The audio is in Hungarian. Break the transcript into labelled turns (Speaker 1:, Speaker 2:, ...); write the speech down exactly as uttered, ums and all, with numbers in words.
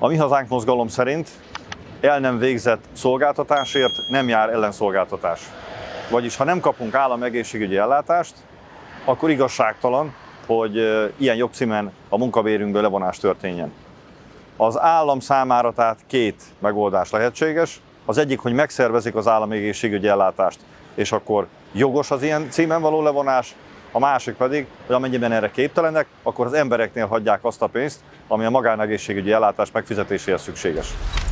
Speaker 1: A Mi Hazánk mozgalom szerint el nem végzett szolgáltatásért nem jár ellenszolgáltatás. Vagyis ha nem kapunk állami egészségügyi ellátást, akkor igazságtalan, hogy ilyen jogcímen a munkabérünkből levonás történjen. Az állam számára tehát két megoldás lehetséges. Az egyik, hogy megszervezik az állami egészségügyi ellátást, és akkor jogos az ilyen címen való levonás. A másik pedig, hogy amennyiben erre képtelenek, akkor az embereknél hagyják azt a pénzt, ami a magánegészségügyi ellátás megfizetéséhez szükséges.